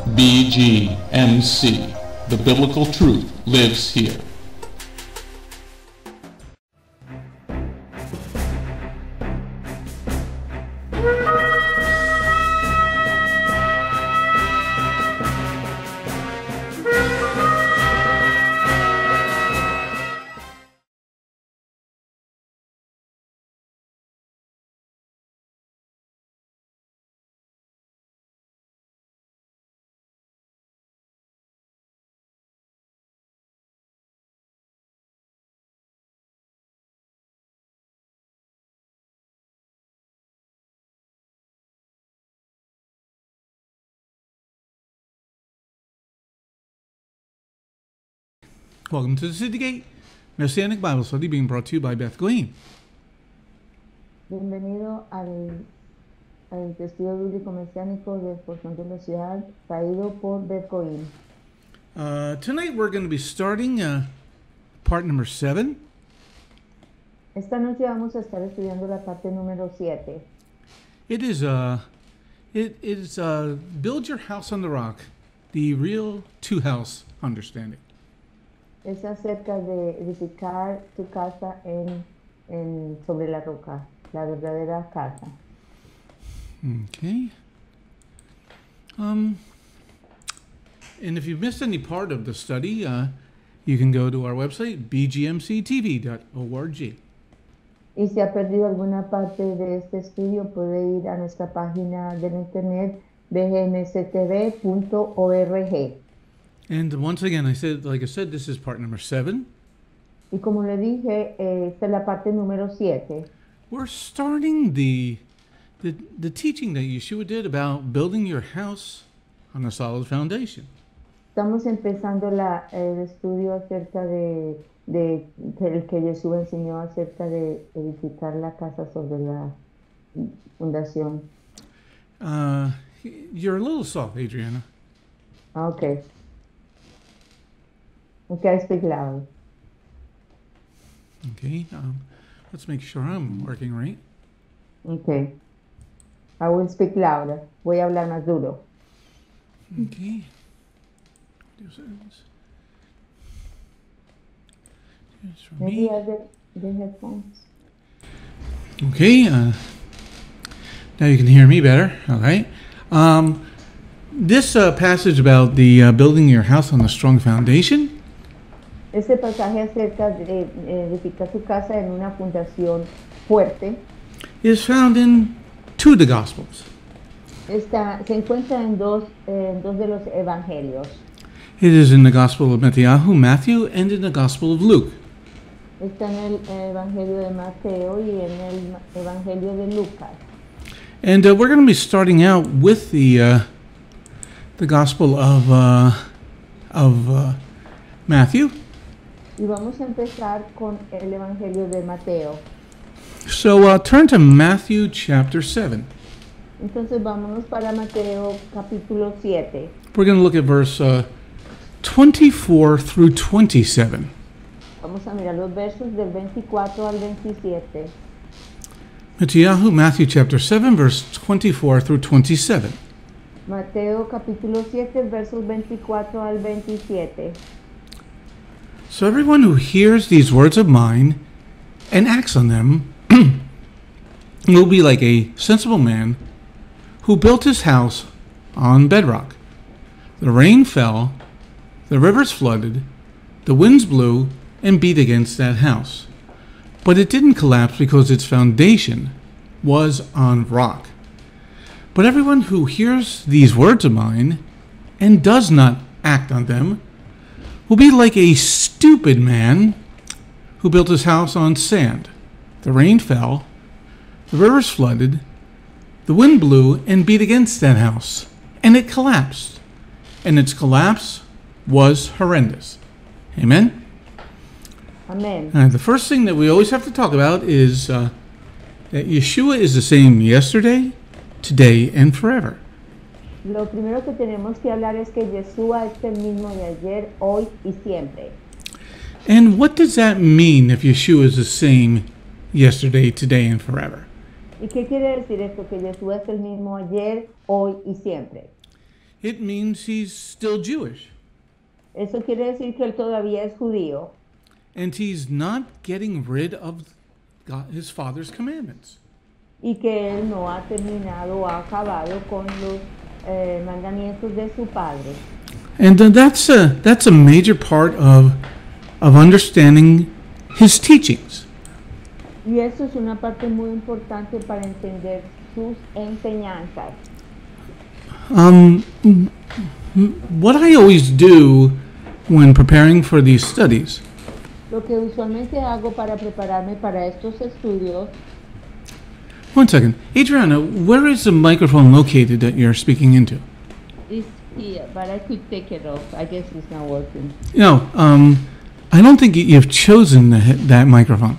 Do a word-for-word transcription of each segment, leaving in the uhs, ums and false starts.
B G M C. The biblical truth lives here. Welcome to the Citygate Messianic Bible Study, being brought to you by Beth Goyim. Bienvenido al, al Estudio Bíblico Mesiánico de Porción de la Ciudad, traído por Beth Goyim. Uh, tonight we're going to be starting uh, part number seven. Esta noche vamos a estar estudiando la parte número siete. It is uh, it is uh, Build Your House on the Rock, the real two-house understanding. Es acerca de edificar tu casa en, en, sobre la roca, la verdadera casa. Okay. Um, and if you've missed any part of the study, uh, you can go to our website, b g m c t v dot org. Y si ha perdido alguna parte de este estudio, puede ir a nuestra página de internet, b g m c t v punto org. And once again, I said, like I said, this is part number seven. Y como le dije, eh, esta es la parte número siete. We're starting the, the the teaching that Yeshua did about building your house on a solid foundation. Estamos empezando la, el estudio acerca de, de, del que Jesús enseñó acerca de edificar la casa sobre la fundación. Uh, you're a little soft, Adriana. Okay. Okay, I speak loud. Okay, um, let's make sure I'm working right. Okay. I will speak louder. Voy a hablar más duro. Okay. Here's for Maybe me. I the, the headphones. Okay, uh, now you can hear me better. All right. Um, this uh, passage about the uh, building your house on a strong foundation. Este pasaje acerca de edificar tu casa en una fundación fuerte Is found in two of the Gospels. está, se encuentra en dos, en dos de los evangelios. It is in the Gospel of Matthew, Matthew, and in the Gospel of Luke. Está en el evangelio de Mateo y en el evangelio de Lucas. And uh, we're going to be starting out with the uh, the Gospel of uh, of uh, Matthew. Y vamos a empezar con el evangelio de Mateo. So uh, turn to Matthew chapter seven. Entonces vámonos para Mateo capítulo siete. We're going to look at verse uh, twenty-four through twenty-seven. Vamos a mirar los versos del veinticuatro al veintisiete. Matthew, Matthew chapter seven, verse twenty-four through twenty-seven. Mateo capítulo siete, versos veinticuatro al veintisiete. So everyone who hears these words of mine and acts on them will be like a sensible man who built his house on bedrock. The rain fell, the rivers flooded, the winds blew and beat against that house. But it didn't collapse because its foundation was on rock. But everyone who hears these words of mine and does not act on them will be like a stupid man who built his house on sand. The rain fell, the rivers flooded, the wind blew and beat against that house, and it collapsed. And its collapse was horrendous. Amen? Amén. Uh, the first thing that we always have to talk about is uh, that Yeshua is the same yesterday, today, and forever. Lo primero que tenemos que hablar es que Yeshua es el mismo de ayer, hoy y siempre. And what does that mean if Yeshua is the same yesterday, today, and forever? ¿Y qué quiere decir esto? Que Yeshua es el mismo ayer, hoy y siempre. it means he's still Jewish. Eso quiere decir que él todavía es judío And he's not getting rid of God, his father's commandments. y que él no ha terminado o ha acabado con los eh, mandamientos de su padre. And uh, that's a that's a major part of of understanding his teachings. Y eso es una parte muy importante para entender sus enseñanzas. Um, m- m- what I always do when preparing for these studies Lo que usualmente hago para prepararme para estos estudios. One second. Adriana, where is the microphone located that you're speaking into? It's here, but I could take it off. I guess it's not working. No, um, I don't think you- you've chosen the, he- that microphone.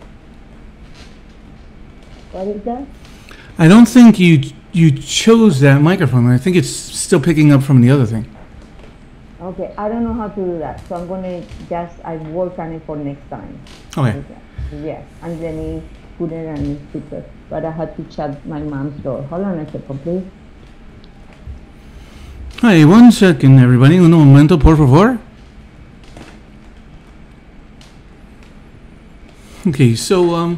What is that? I don't think you you chose that microphone. I think it's still picking up from the other thing. Okay, I don't know how to do that, so I'm gonna just I work on it for next time. Okay. Yes, and let me put it on the speaker. But I had to shut my mom's door. Hold on a second, please. Hi, one second, everybody. Un momento, por favor. Okay, so um,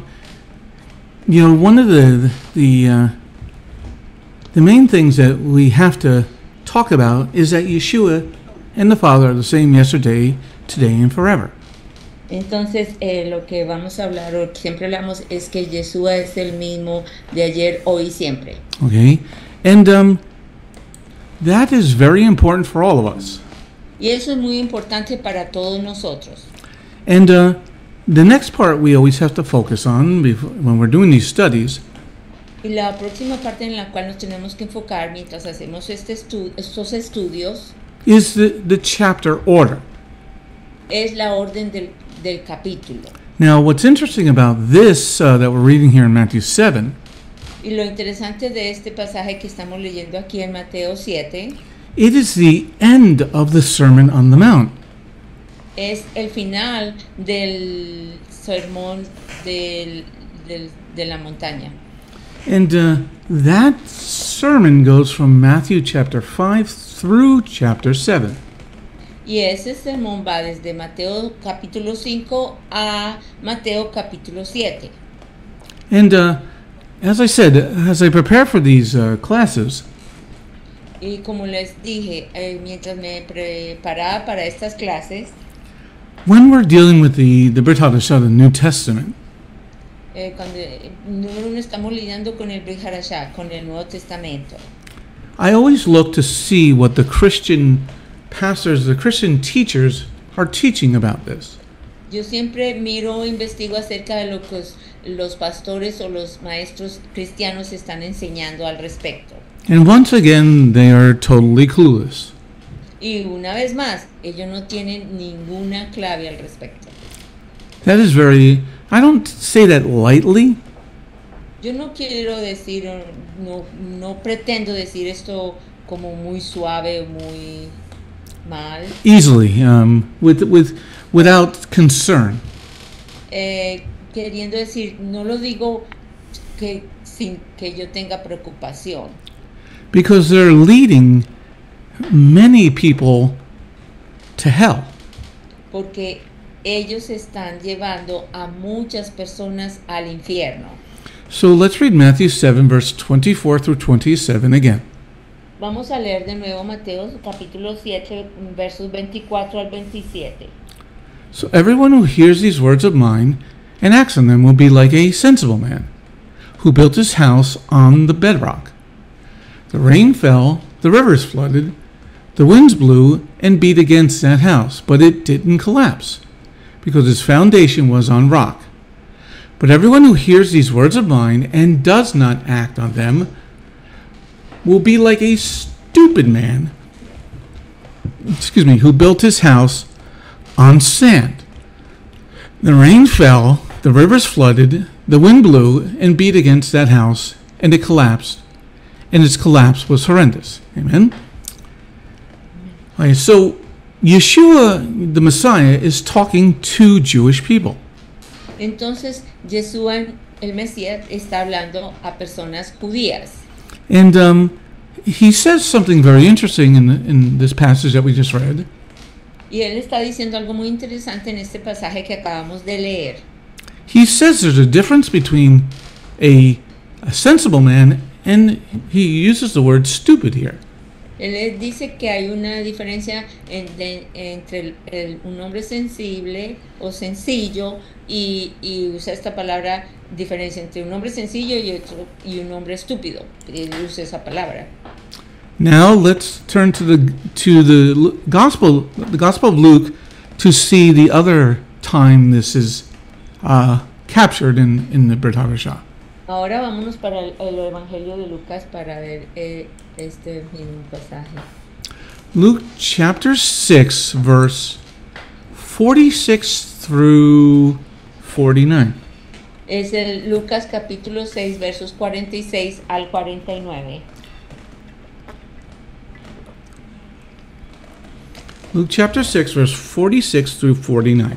you know, one of the the uh, the main things that we have to talk about is that Yeshua and the Father are the same yesterday, today, and forever. Entonces, eh, lo que vamos a hablar, o que siempre hablamos, es que Yeshua es el mismo de ayer, hoy y siempre. Okay, and um, that is very important for all of us. Y eso es muy importante para todos nosotros. And uh, the next part we always have to focus on before, when we're doing these studies Y la próxima parte en la cual nos tenemos que enfocar mientras hacemos este estu- estos estudios is the, the chapter order. es la orden del, del capítulo. Now, what's interesting about this uh, that we're reading here in Matthew seven Y lo interesante de este pasaje que estamos leyendo aquí en Mateo siete it is the end of the Sermon on the Mount. es el final del sermón del, del- de la montaña. And uh, that sermon goes from Matthew chapter five through chapter seven. Y ese sermón va desde Mateo capítulo cinco a Mateo capítulo siete. And uh, as I said, as I prepare for these uh, classes, Y como les dije, eh, mientras me preparaba para estas clases, when we're dealing with the, the Brit Hadashah, the New Testament, eh, cuando eh, número uno estamos lidiando con el Brit Hadashah, con el Nuevo Testamento, I always look to see what the Christian pastors, the Christian teachers are teaching about this. yo siempre miro, investigo acerca de lo que os- los pastores o los maestros cristianos están enseñando al respecto. And once again, they are totally clueless. Y una vez más, ellos no tienen ninguna clave al respecto. That is very, I don't say that lightly, Yo no quiero decir, o no, no pretendo decir esto como muy suave, muy mal, easily, um, with, with, without concern. eh, queriendo decir, no lo digo que sin que yo tenga preocupación, Because they're leading many people to hell. porque ellos están llevando a muchas personas al infierno. So let's read Matthew seven, verse twenty-four through twenty-seven again. Vamos a leer de nuevo Mateo capítulo siete, versos veinticuatro al veintisiete. So everyone who hears these words of mine and acts on them will be like a sensible man who built his house on the bedrock. The rain fell, the rivers flooded, the winds blew and beat against that house, but it didn't collapse because its foundation was on rock. But everyone who hears these words of mine and does not act on them will be like a stupid man, excuse me, who built his house on sand. The rain fell, the rivers flooded, the wind blew and beat against that house, and it collapsed, and its collapse was horrendous. Amen? Okay, so Yeshua, the Messiah, is talking to Jewish people. Entonces, Yeshua, el Mesías, está hablando a personas judías. And um, he says something very interesting in, the, in this passage that we just read. Y él está diciendo algo muy interesante en este pasaje que acabamos de leer. He says there's a difference between a, a sensible man, and he uses the word stupid here. Él dice que hay una diferencia en, de, entre el, el, un hombre sensible o sencillo y, y usa esta palabra, diferencia entre un hombre sencillo y, otro, y un hombre estúpido. Él usa esa palabra. Now let's turn to the to the gospel, the Gospel of Luke, to see the other time this is uh, captured in in the Brit Hadashah. Ahora vámonos para el, el Evangelio de Lucas para ver eh, este mismo pasaje. Luke chapter six, verse forty-six through forty-nine. Es el Lucas capítulo seis, versos cuarenta y seis al cuarenta y nueve. Luke chapter six, verse forty-six through forty-nine.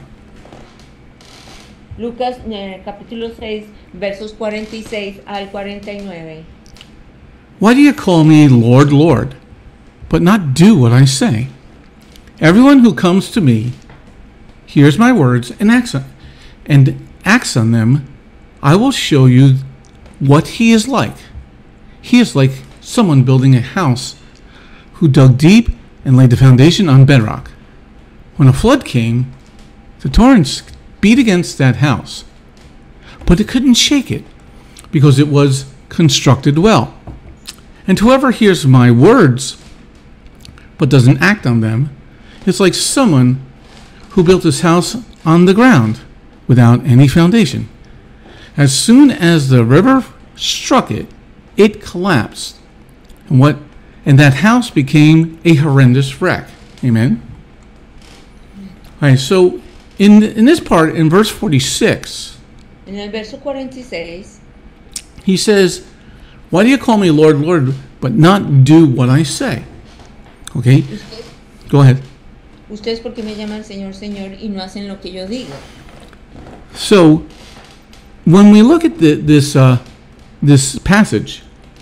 Lucas eh, capítulo seis, versos cuarenta y seis al cuarenta y nueve. Why do you call me Lord, Lord, but not do what I say? Everyone who comes to me hears my words and acts on, and acts on them, I will show you what he is like. He is like someone building a house who dug deep and laid the foundation on bedrock. When a flood came, the torrents beat against that house, but it couldn't shake it because it was constructed well. And whoever hears my words but doesn't act on them is like someone who built his house on the ground without any foundation. As soon as the river struck it, it collapsed, and what and that house became a horrendous wreck. Amen. All right, so in in this part, in verse forty-six, En el verso cuarenta y seis, he says, "Why do you call me Lord, Lord, but not do what I say?" Okay, usted, go ahead. ustedes porque me llaman Señor, Señor y no hacen lo que yo digo. So, when we look at the, this uh, this passage,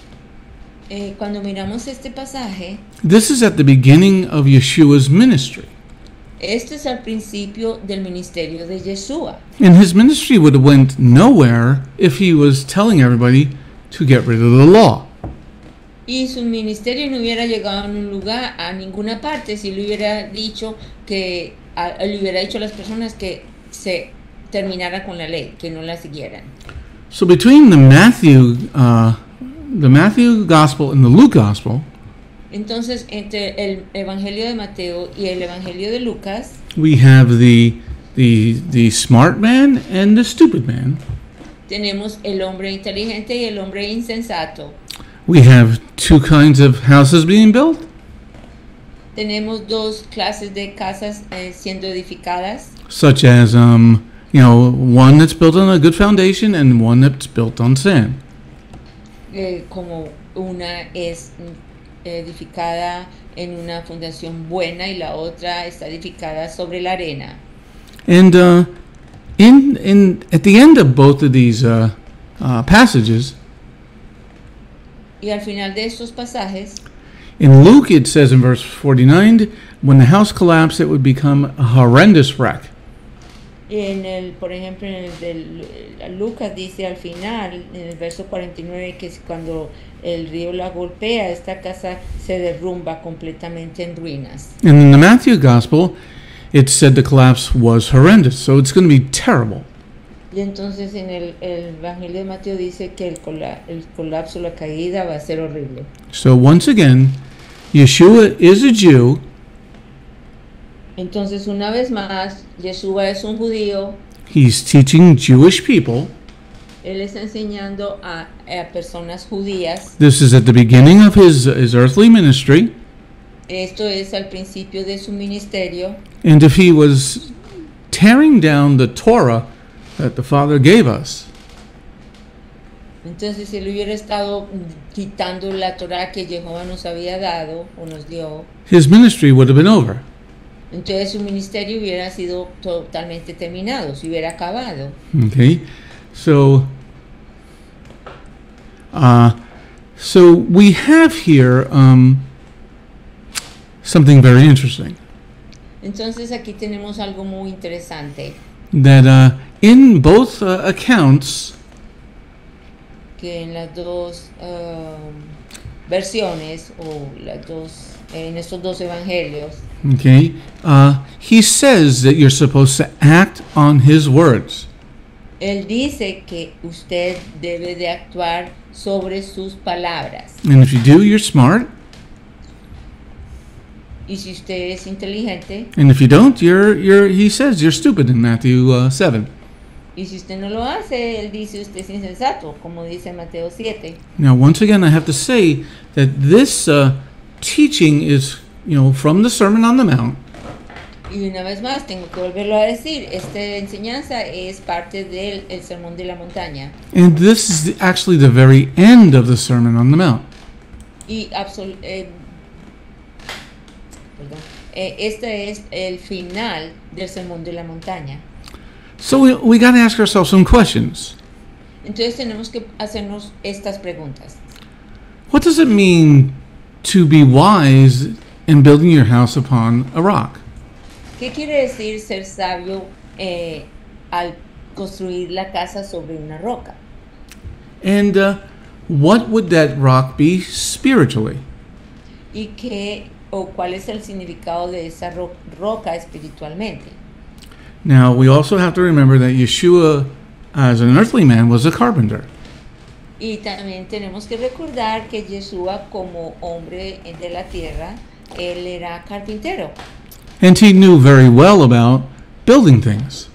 Eh, cuando miramos este pasaje, this is at the beginning of Yeshua's ministry. este es al principio del ministerio de Yeshua. And his ministry would have went nowhere if he was telling everybody to get rid of the law. Y su ministerio no hubiera llegado a un lugar, a ninguna parte, si le hubiera dicho que, a, le hubiera dicho a las personas que se terminara con la ley, que no la siguieran. So between the Matthew, uh, the Matthew Gospel and the Luke Gospel, Entonces, entre el Evangelio de Mateo y el Evangelio de Lucas, we have the the the smart man and the stupid man. tenemos el hombre inteligente y el hombre insensato. We have two kinds of houses being built. Tenemos dos clases de casas eh, siendo edificadas, Such as, um, you know, one that's built on a good foundation and one that's built on sand. eh, como una es edificada en una fundación buena y la otra está edificada sobre la arena. And uh, in in at the end of both of these uh, uh, passages, Y al final de estos pasajes, in Luke it says in verse forty-nine, when the house collapsed, it would become a horrendous wreck. en el, por ejemplo, en el de Lucas dice al final, en el verso cuarenta y nueve, que es cuando el río la golpea, esta casa se derrumba completamente en ruinas. And in the Matthew Gospel, it said the collapse was horrendous, so it's going to be terrible. Y entonces en el, el Evangelio de Mateo dice que el, cola, el colapso, la caída va a ser horrible. So once again, Yeshua is a Jew. Entonces, una vez más, Yeshua es un judío. He's teaching Jewish people. Él está enseñando a, a personas judías. This is at the beginning of his, his earthly ministry. Esto es al principio de su ministerio. And if he was tearing down the Torah that the Father gave us, Entonces, si él hubiera estado quitando la Torah que Jehová nos había dado o nos dio, his ministry would have been over. entonces su ministerio hubiera sido totalmente terminado, se hubiera acabado. Okay, so uh, So we have here um, something very interesting. Entonces aquí tenemos algo muy interesante, That uh, in both uh, accounts, que en las dos um, versiones, o las dos, en estos dos evangelios, okay, uh, he says that you're supposed to act on his words. él dice que usted debe de actuar sobre sus palabras. And if you do, you're smart. Y si usted es inteligente, And if you don't, you're, you're, he says you're stupid in Matthew uh, seven. y si usted no lo hace, él dice usted es insensato, como dice Mateo siete. Now, once again, I have to say that this uh, teaching is, you know, from the Sermon on the Mount. Y una vez más, tengo que volverlo a decir, esta enseñanza es parte del el Sermón de la Montaña. And this is the, actually the very end of the Sermon on the Mount. Y absol eh, perdón, eh, este es el final del Sermón de la Montaña. So we, we got to ask ourselves some questions. Entonces tenemos que hacernos estas preguntas. What does it mean to be wise in building your house upon a rock? ¿Qué quiere decir ser sabio eh, al construir la casa sobre una roca? And uh, what would that rock be spiritually? ¿Y qué o cuál es el significado de esa ro roca espiritualmente? Now, we also have to remember that Yeshua, as an earthly man, was a carpenter. Y también tenemos que recordar que Yeshua, como hombre de la tierra, él era carpintero. And he knew very well about building things.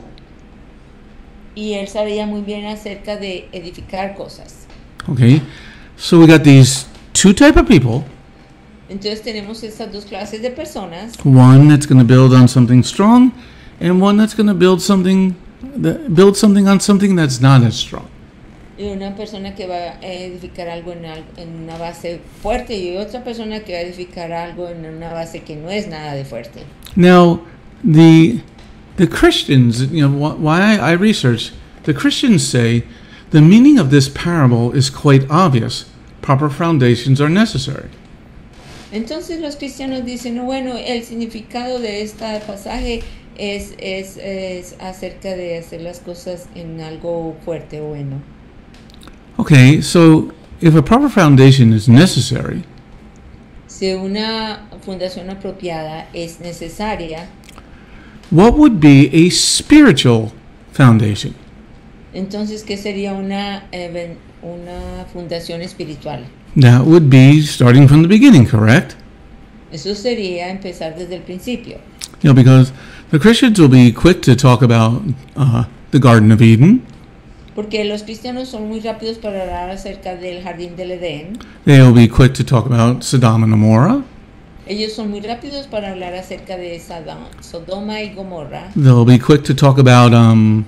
Y él sabía muy bien acerca de edificar cosas. Okay, so we got these two type of people. Entonces tenemos estas dos clases de personas. One that's going to build on something strong, and one that's going to build something that build something on something that's not as strong. Y una persona que va a edificar algo en, al- en una base fuerte y otra persona que va a edificar algo en una base que no es nada de fuerte. Now, the the Christians, you know, wh- why I, I research, the Christians say the meaning of this parable is quite obvious. Proper foundations are necessary. Entonces los cristianos dicen, "No, bueno, el significado de este pasaje es, es, es acerca de hacer las cosas en algo fuerte o bueno. Okay, so if a proper foundation is necessary, Si una fundación apropiada es necesaria, what would be a spiritual foundation? entonces, ¿qué sería una, eh, ven- una fundación espiritual? That would be starting from the beginning, correct? Eso sería empezar desde el principio. You know, because the Christians will be quick to talk about uh, the Garden of Eden. Porque los cristianos son muy rápidos para hablar acerca del jardín del Edén. They'll be quick to talk about Sodom and Gomorrah. Ellos son muy rápidos para hablar acerca de Sodom- Sodoma y Gomorra. They'll be quick to talk about um,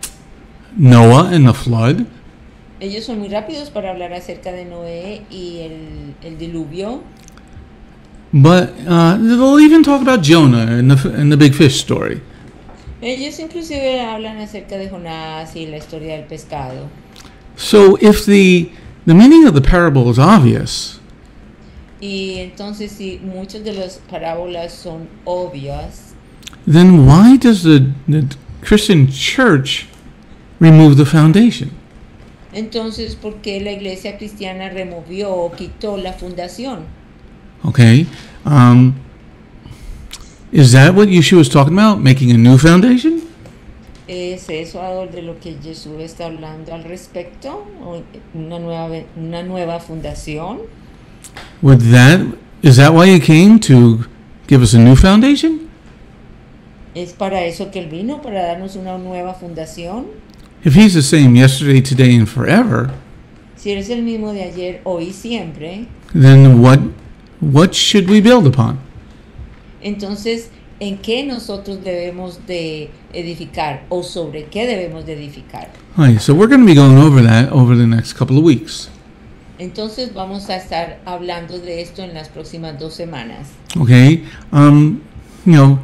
Noah and the flood. Ellos son muy rápidos para hablar acerca de Noé y el, el diluvio. But uh, they'll even talk about Jonah and the, and the big fish story. Ellos inclusive hablan acerca de Jonás y la historia del pescado. So if the, the meaning of the parable is obvious, Y entonces, si muchas de las parábolas son obvias, then why does the, the Christian church remove the foundation? entonces, ¿por qué la iglesia cristiana removió o quitó la fundación? Okay. Um, is that what Yeshua was talking about? Making a new foundation? ¿Es eso algo de lo que Jesús está hablando al respecto? ¿O una nueva, una nueva fundación? Would that is that why he came, to give us a new foundation? ¿Es para eso que Él vino, para darnos una nueva fundación? If he's the same yesterday, today, and forever, Si Él es el mismo de ayer, hoy y siempre, then what what should we build upon? entonces, ¿en qué nosotros debemos de edificar o sobre qué debemos de edificar? All right, so we're going to be going over that over the next couple of weeks. Entonces vamos a estar hablando de esto en las próximas dos semanas. Okay, um, you know,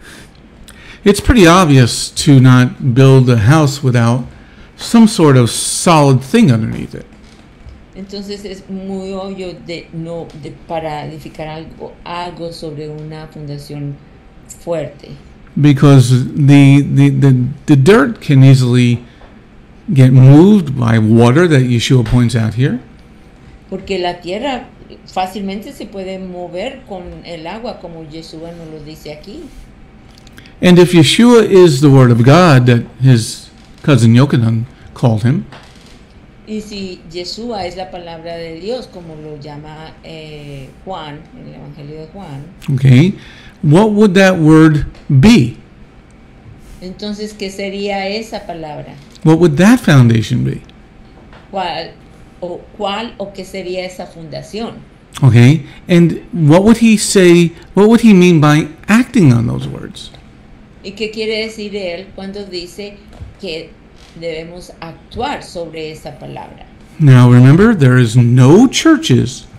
it's pretty obvious to not build a house without some sort of solid thing underneath it. Entonces es muy obvio de no de, para edificar algo, algo sobre una fundación fuerte. Because the, the, the, the dirt can easily get moved by water that Yeshua points out here. Porque la tierra fácilmente se puede mover con el agua, como Yeshua nos lo dice aquí. And if Yeshua is the Word of God that his cousin Yochanan called him, Y si Yeshua es la palabra de Dios, como lo llama eh, Juan, en el Evangelio de Juan, okay, what would that word be? entonces, ¿qué sería esa palabra? What would that foundation be? ¿Cuál o, cuál, o qué sería esa fundación? Okay, and what would he say, what would he mean by acting on those words? ¿Y qué quiere decir él cuando dice que debemos actuar sobre esa palabra? Now remember, there is no churches,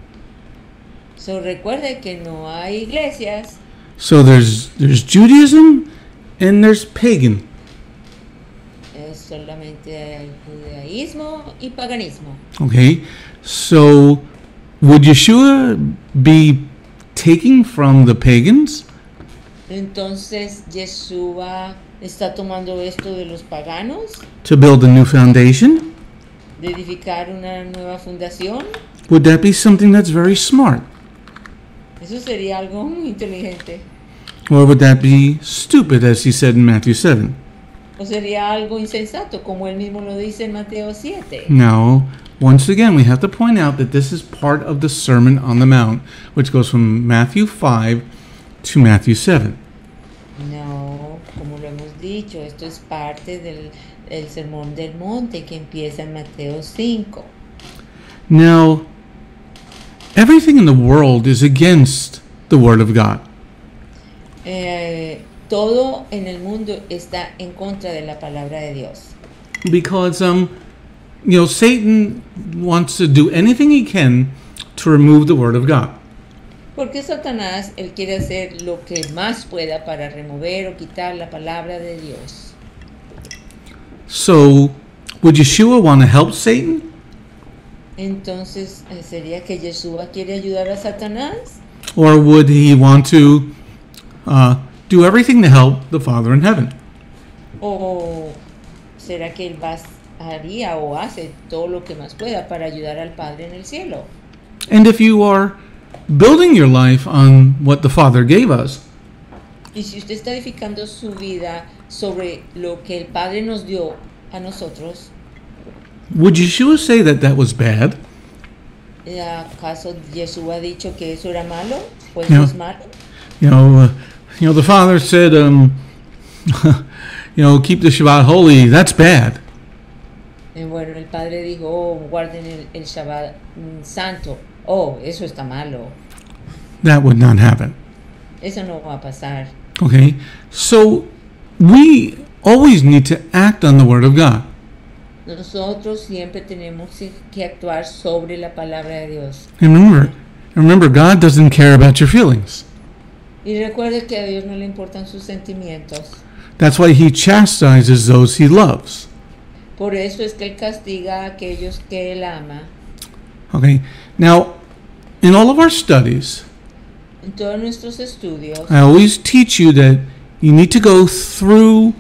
So, recuerde que no hay iglesias, so there's there's Judaism and there's pagan. es solamente el judaísmo y paganismo. Okay, so would Yeshua be taking from the pagans Entonces, Yeshua está tomando esto de los paganos, to build a new foundation? de edificar una nueva fundación. Would that be something that's very smart? Eso sería algo muy inteligente. Or would that be stupid, as he said in Matthew seven? O sería algo insensato, como él mismo lo dice en Mateo siete. Now, once again, we have to point out that this is part of the Sermon on the Mount, which goes from Matthew five to Matthew seven. No, como lo hemos dicho, esto es parte del, del Sermón del Monte que empieza en Mateo cinco. Now, everything in the world is against the Word of God. Eh, todo en el mundo está en contra de la palabra de Dios. Because, um, you know, Satan wants to do anything he can to remove the Word of God. Porque Satanás, él quiere hacer lo que más pueda para remover o quitar la palabra de Dios. So, would Yeshua want to help Satan? Entonces, eh, ¿sería que Yeshua quiere ayudar a Satanás? Or would he want to uh, do everything to help the Father in heaven? ¿O será que él va, haría o hace todo lo que más pueda para ayudar al Padre en el cielo? And if you are building your life on what the Father gave us, Y si usted está edificando su vida sobre lo que el Padre nos dio a nosotros, would Yeshua say that that was bad? ¿acaso Yeshua ha dicho que eso era malo? Pues No. no es malo. You know, uh, you know, the Father said, um, you know, keep the Shabbat holy. That's bad. Eh, Bueno, el Padre dijo, oh, guarden el, el Shabbat mm, santo. Oh, eso está malo. That would not happen. Eso no va a pasar. Okay, so we always need to act on the Word of God. Nosotros siempre tenemos que actuar sobre la palabra de Dios. And remember, remember, God doesn't care about your feelings. Y recuerde que a Dios no le importan sus sentimientos. That's why He chastises those He loves. Por eso es que Él castiga a aquellos que Él ama. Okay, now, in all of our studies, En todos nuestros estudios, I always teach you that you need to go through.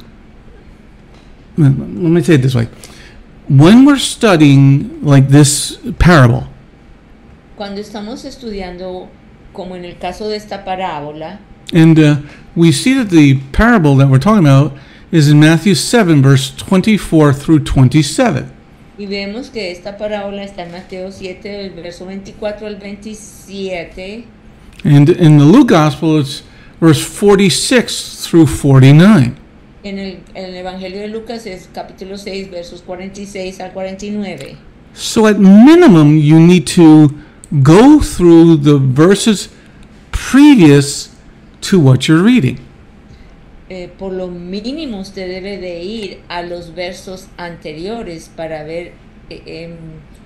Let me say it this way. When we're studying like this parable, cuando estamos estudiando, como en el caso de esta parábola, and uh, we see that the parable that we're talking about is in Matthew seven, verse twenty-four through twenty-seven. y vemos que esta parábola está en Mateo siete, del verso veinticuatro al veintisiete, And in the Luke Gospel, it's verse forty-six through forty-nine. en el, en el Evangelio de Lucas es capítulo seis, versos cuarenta y seis al cuarenta y nueve. So at minimum, you need to go through the verses previous to what you're reading. Eh, por lo mínimo usted debe de ir a los versos anteriores para ver eh, em,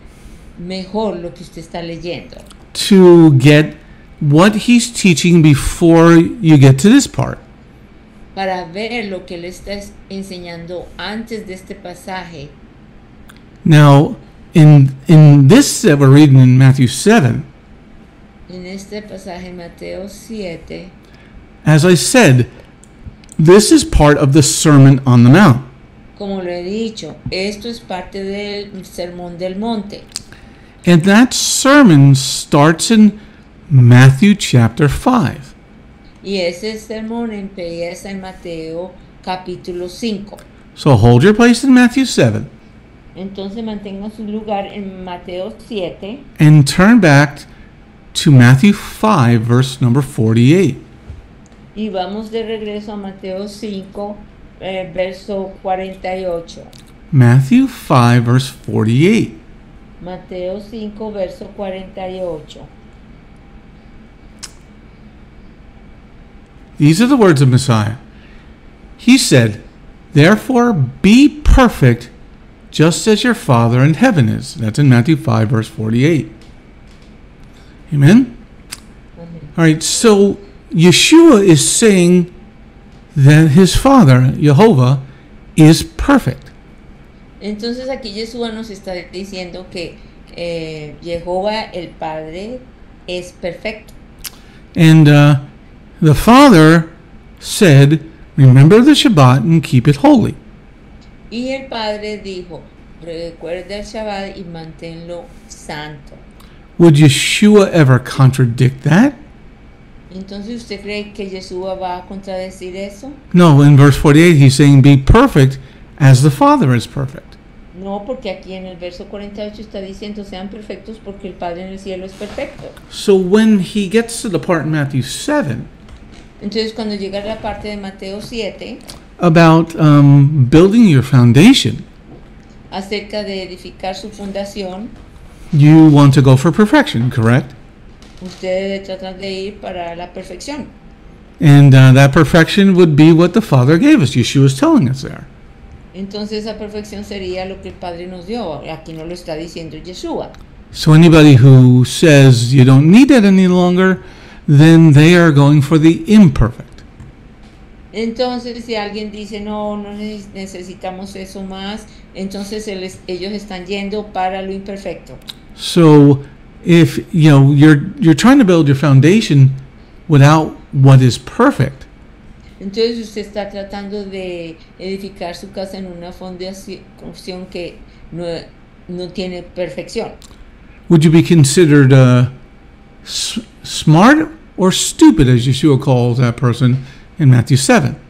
mejor lo que usted está leyendo, To get what he's teaching before you get to this part. para ver lo que le está es- enseñando antes de este pasaje. Now, in in this that we're reading in Matthew seven, En este pasaje Mateo siete, as I said, this is part of the Sermon on the Mount. como lo he dicho, esto es parte del Sermón del Monte. And that sermon starts in Matthew chapter five. Y ese sermón empieza en Mateo capítulo cinco. So hold your place in Matthew seven Entonces mantenga su lugar en Mateo siete and turn back to Matthew five, verse number forty-eight. y vamos de regreso a Mateo cinco, eh, verso cuarenta y ocho. Matthew five, verse forty-eight. Mateo cinco, verso cuarenta y ocho. These are the words of Messiah. He said, "Therefore be perfect, just as your Father in heaven is." That's in Matthew five, verse forty-eight. Amen? All right, so Yeshua is saying that his Father, Jehovah, is perfect. Entonces aquí Yeshua nos está diciendo que eh, Jehová el Padre es perfecto. And uh, the Father said, "Remember the Shabbat and keep it holy." Y el Padre dijo, recuerda el Shabbat y manténlo santo. Would Yeshua ever contradict that? Entonces, ¿usted cree que Yeshua va a contradecir eso? No, in verse forty-eight, he's saying, "Be perfect as the Father is perfect." No, porque aquí en el verso cuarenta y ocho está diciendo, sean perfectos porque el Padre en el cielo es perfecto. So when he gets to the part in Matthew seven Entonces, cuando llega a la parte de Mateo siete, about um, building your foundation, acerca de edificar su fundación, you want to go for perfection, correct? usted trata de ir para la perfección. And uh, that perfection would be what the Father gave us. Yeshua is telling us there. Entonces, esa perfección sería lo que el Padre nos dio. Aquí no lo está diciendo Yeshua. So anybody who says you don't need it any longer, then they are going for the imperfect. Entonces, si alguien dice, no, no neces- necesitamos eso más, entonces él es- ellos están yendo para lo imperfecto. So if you know you're you're trying to build your foundation without what is perfect, Entonces, usted está tratando de edificar su casa en una fundación que no, no tiene perfección. would you be considered uh, s- smart or stupid, as Yeshua calls that person in Matthew seven?